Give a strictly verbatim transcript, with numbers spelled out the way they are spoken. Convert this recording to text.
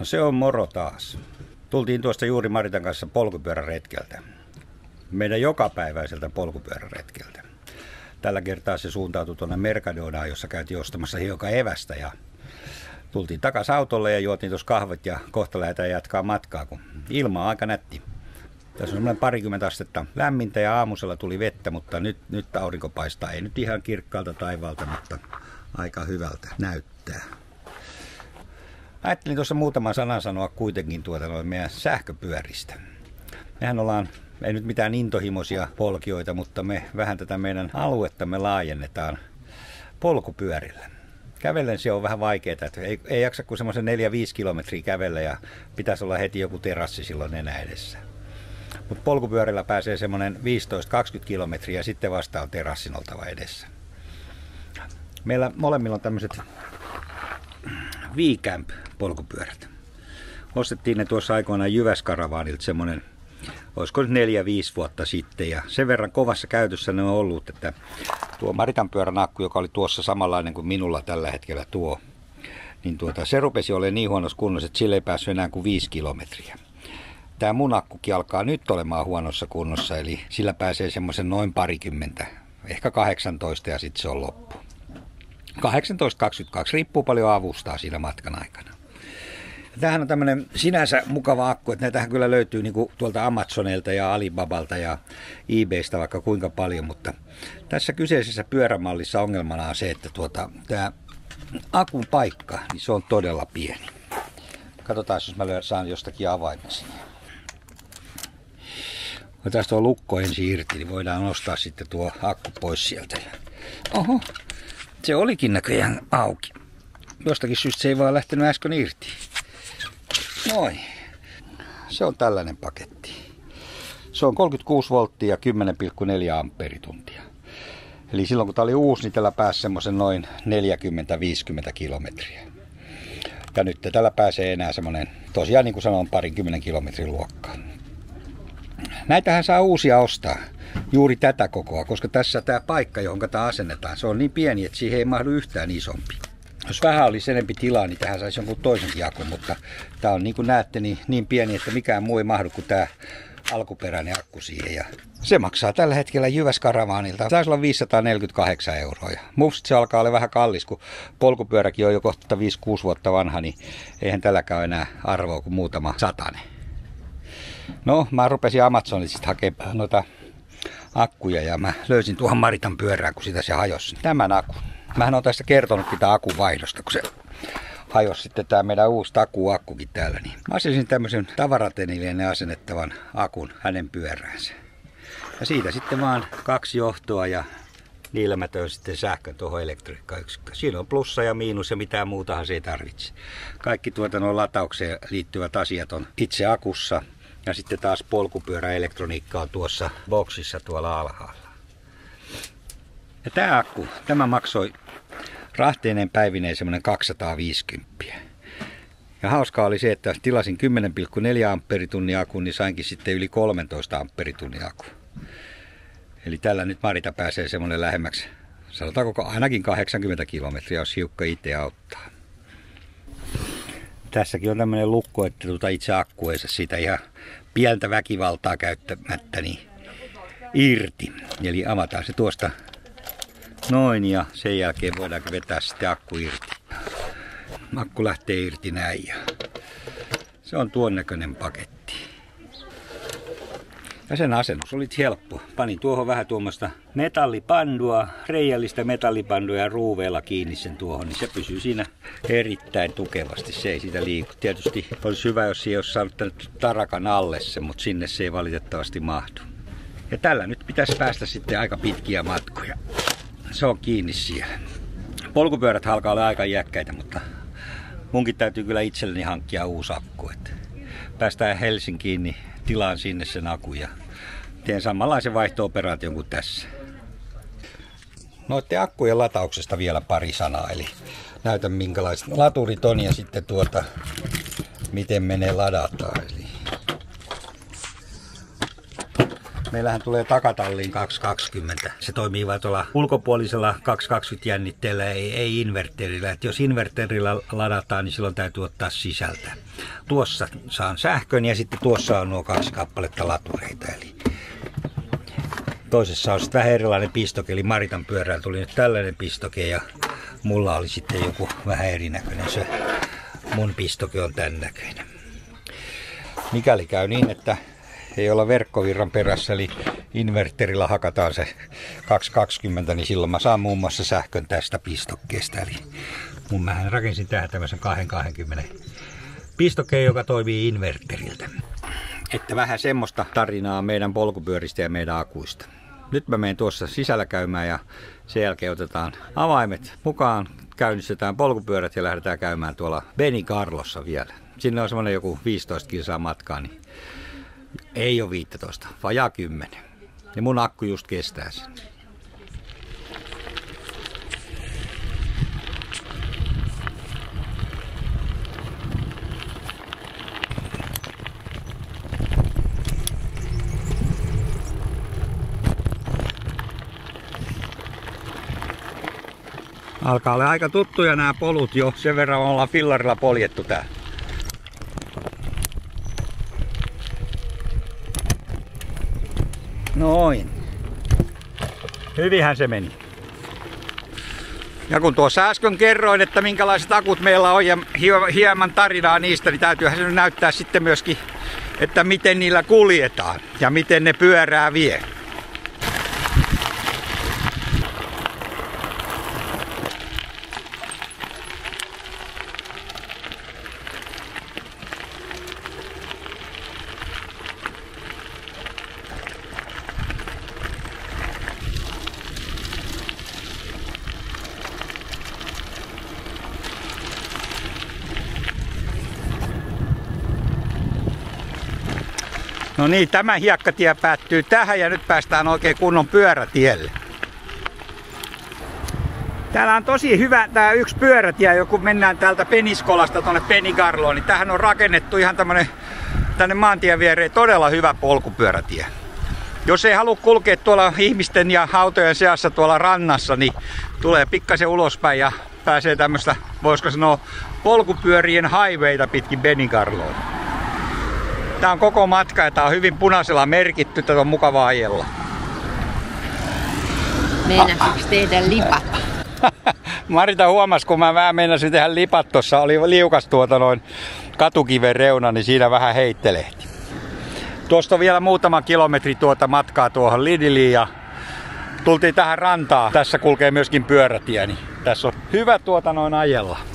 No se on moro taas. Tultiin tuosta juuri Maritan kanssa polkupyöräretkeltä. Meidän jokapäiväiseltä polkupyöräretkeltä. Tällä kertaa se suuntautui tuonne Mercadonaan, jossa käytiin ostamassa hiukan evästä. Ja tultiin takaisin autolle ja juotiin tuossa kahvit ja kohta lähdetään jatkaa matkaa, kun ilma on aika nätti. Tässä on semmoinen parikymmentä astetta lämmintä ja aamusella tuli vettä, mutta nyt, nyt aurinko paistaa. Ei nyt ihan kirkkaalta taivaalta, mutta aika hyvältä näyttää. Ajattelin tuossa muutaman sanan sanoa kuitenkin tuota noin meidän sähköpyöristä. Mehän ollaan, ei nyt mitään intohimoisia polkijoita, mutta me vähän tätä meidän aluettamme laajennetaan polkupyörillä. Kävellen se on vähän vaikeaa, että ei, ei jaksa kuin semmoisen neljä viisi kilometriä kävellä ja pitäisi olla heti joku terassi silloin enää edessä. Mutta polkupyörillä pääsee semmoinen viisitoista kaksikymmentä kilometriä ja sitten vasta on terassin oltava edessä. Meillä molemmilla on tämmöiset V-Camp polkupyörät. Ostettiin ne tuossa aikoinaan Jyväskaravaanilta semmoinen, olisiko nyt neljä viisi vuotta sitten. Ja sen verran kovassa käytössä ne on ollut, että tuo Maritan pyörän akku, joka oli tuossa samanlainen kuin minulla tällä hetkellä tuo, niin tuota, se rupesi olemaan niin huonossa kunnossa, että sille ei päässyt enää kuin viisi kilometriä. Tämä mun akkukin alkaa nyt olemaan huonossa kunnossa, eli sillä pääsee semmoisen noin parikymmentä, ehkä kahdeksantoista ja sitten se on loppu. kahdeksantoista kaksikymmentäkaksi, riippuu paljon avustaa siinä matkan aikana. Tämähän on tämmöinen sinänsä mukava akku, että näitähän kyllä löytyy niinku tuolta Amazonilta ja Alibabalta ja eBaystä vaikka kuinka paljon, mutta tässä kyseisessä pyörämallissa ongelmana on se, että tuota, tämä akun paikka, niin se on todella pieni. Katsotaan, jos mä saan jostakin avaimesta. Otetaan tuo lukko ensin irti, niin voidaan nostaa sitten tuo akku pois sieltä. Oho, se olikin näköjään auki. Jostakin syystä se ei vaan lähtenyt äsken irti. Noin. Se on tällainen paketti. Se on kolmekymmentäkuusi volttia ja kymmenen pilkku neljä amperituntia. Eli silloin kun tää oli uusi, niin tällä pääsi semmoisen noin neljäkymmentä viisikymmentä kilometriä. Ja nyt tällä pääsee enää semmoinen, tosiaan niin kuin sanoin, parinkymmenen kilometrin luokkaan. Näitähän saa uusia ostaa. Juuri tätä kokoa, koska tässä tämä paikka, johon tämä asennetaan, se on niin pieni, että siihen ei mahdu yhtään isompi. Jos vähän olisi enempi tilaa, niin tähän saisi jonkun toisen akun, mutta tämä on niin kuin näette niin, niin pieni, että mikään muu ei mahdu kuin tämä alkuperäinen akku siihen. Ja se maksaa tällä hetkellä Jyväskaravaanilta. Taisi olla viisisataaneljäkymmentäkahdeksan euroa. Ja musta se alkaa olla vähän kallis, kun polkupyöräkin on jo kohta viisi kuusi vuotta vanha, niin eihän tälläkään ole enää arvoa kuin muutama satanen. No, mä rupesin Amazonista hakemaan noita akkuja ja mä löysin tuohon Maritan pyörään, kun sitä se hajosi. Tämän akun. Mähän oon tässä kertonutkin tämän akun vaihdosta, kun se hajosi sitten tää meidän uusi takuakkukin täällä. Niin mä asensin tämmöisen tavaratenilleen asennettavan akun hänen pyöräänsä. Ja siitä sitten vaan kaksi johtoa ja niillä mä töin sitten sähkön tuohon elektroniikkayksikköön. Siinä on plussa ja miinus ja mitään muutahan se ei tarvitse. Kaikki tuota noin lataukseen liittyvät asiat on itse akussa. Ja sitten taas polkupyöräelektroniikka on tuossa boksissa tuolla alhaalla. Ja tämä akku, tämä maksoi rahteineen päivineen semmoinen kaksisataaviisikymmentä. Ja hauskaa oli se, että tilasin kymmenen pilkku neljä amperitunnin akun, niin sainkin sitten yli kolmetoista amperitunnin akun. Eli tällä nyt Marita pääsee semmoinen lähemmäksi, sanotaanko ainakin kahdeksankymmentä kilometriä, jos hiukka itse auttaa. Tässäkin on tämmöinen lukko, että tuota itse akku ei saa siitä ihan pientä väkivaltaa käyttämättä niin irti. Eli avataan se tuosta noin ja sen jälkeen voidaan vetää sitten akku irti. Akku lähtee irti näin ja se on tuon näköinen paketti. Ja sen asennus oli helppo. Panin tuohon vähän tuommoista metallipandua, reiällistä metallipandua ja ruuveella kiinni sen tuohon, niin se pysyy siinä erittäin tukevasti. Se ei siitä liiku. Tietysti olisi hyvä, jos siihen olisi saanut tarakan alle se, mutta sinne se ei valitettavasti mahdu. Ja tällä nyt pitäisi päästä sitten aika pitkiä matkoja. Se on kiinni siellä. Polkupyörät alkaa olla aika iäkkäitä, mutta munkin täytyy kyllä itselleni hankkia uusi akku. Että päästään Helsinkiin, niin tilaan sinne sen akun ja teen samanlaisen vaihto-operaation kuin tässä. Noiden akkujen latauksesta vielä pari sanaa, eli näytän minkälaiset laturit on ja sitten tuota, miten menee ladataan. Eli Meillähän tulee takatalliin kaksi kaksikymmentä. Se toimii vain tuolla ulkopuolisella kaksi kaksikymmentä jännitteellä, ei, ei inverterillä. Et jos inverterillä ladataan, niin silloin täytyy ottaa sisältä. Tuossa saan sähkön ja sitten tuossa on nuo kaksi kappaletta latureita. Eli toisessa on sitten vähän erilainen pistoke, eli Maritan pyörään tuli nyt tällainen pistoke ja mulla oli sitten joku vähän erinäköinen. Se mun pistoke on tämän näköinen. Mikäli käy niin, että ei olla verkkovirran perässä, eli inverterillä hakataan se kaksi kaksikymmentä, niin silloin mä saan muun muassa sähkön tästä pistokkeesta. Eli mun mähän rakensin tähän tämmöisen kaksi kaksikymmentä pistokkeen, joka toimii inverteriltä. Että vähän semmoista tarinaa meidän polkupyöristä ja meidän akuista. Nyt mä menen tuossa sisällä käymään ja sen jälkeen otetaan avaimet mukaan, käynnistetään polkupyörät ja lähdetään käymään tuolla Benicarlossa vielä. Sinne on semmoinen joku viisitoista kilsaa matkaa, niin ei ole viisitoista, vajaa kymmenen. Ja mun akku just kestää sen. Alkaa olla aika tuttuja nämä polut jo, sen verran ollaan fillarilla poljettu tää. Noin. Hyvinhän se meni. Ja kun tuossa äsken kerroin, että minkälaiset akut meillä on ja hieman tarinaa niistä, niin täytyyhän se näyttää sitten myöskin, että miten niillä kuljetaan ja miten ne pyörää vie. No niin, tämä hiekkatie päättyy tähän ja nyt päästään oikein kunnon pyörätielle. Täällä on tosi hyvä tää yksi pyörätie, kun mennään täältä Peniskolasta tuonne Benicarloon, niin tähän on rakennettu ihan tämmönen tänne maantien viereen todella hyvä polkupyörätie. Jos ei halua kulkea tuolla ihmisten ja autojen seassa tuolla rannassa, niin tulee pikkasen ulospäin ja pääsee tämmöstä, voisiko sanoa, polkupyörien highwayta pitkin Benicarloon. Tää on koko matka ja tää on hyvin punaisella merkitty, tätä on mukava ajella. Meinasiks tehdä lipat? Marita huomasi, kun mä vähän meinasin tehdä lipat, tossa oli liukas tuota noin katukiven reuna, niin siinä vähän heittelehti. Tuosta on vielä muutama kilometri tuota matkaa tuohon Lidliin ja tultiin tähän rantaan. Tässä kulkee myöskin pyörätie, niin tässä on hyvä tuota noin ajella.